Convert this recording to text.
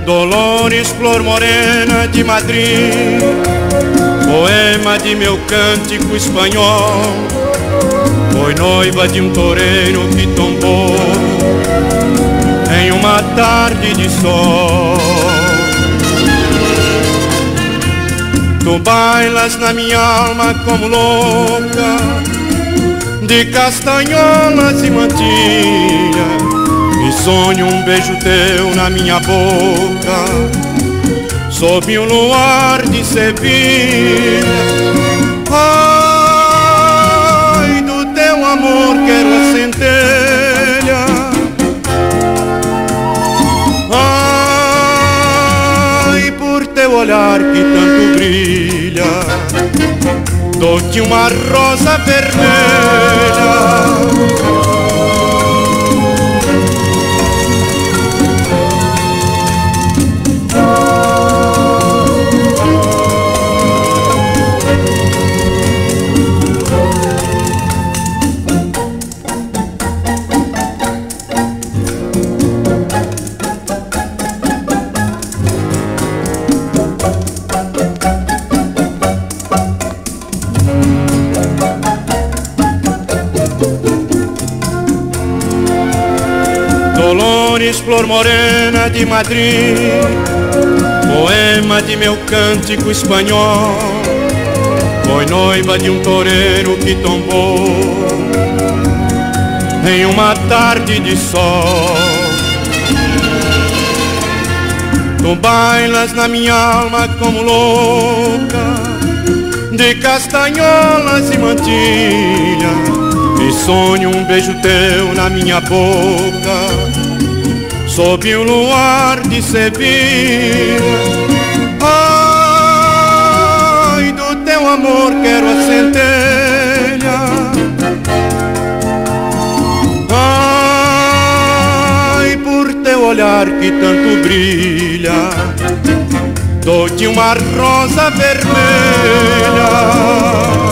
Dolores, flor morena de Madrid, poema de meu cântico espanhol. Foi noiva de um toureiro que tombou em uma tarde de sol. Tu bailas na minha alma como louca, de castanholas e mantilha, e sonho um beijo teu na minha boca, sob um luar de Sevilha. Ai, do teu amor quero a centelha, ai, por teu olhar que tanto brilha, dou-te uma rosa vermelha. Dolores, flor morena de Madrid, poema de meu cântico espanhol. Foi noiva de um toureiro que tombou em uma tarde de sol. Tu bailas na minha alma como louca, de castanholas e mantilha, e sonho um beijo teu na minha boca, sob o luar de Sevilha. Ai, do teu amor quero a centelha, ai, por teu olhar que tanto brilha, dou-te uma rosa vermelha.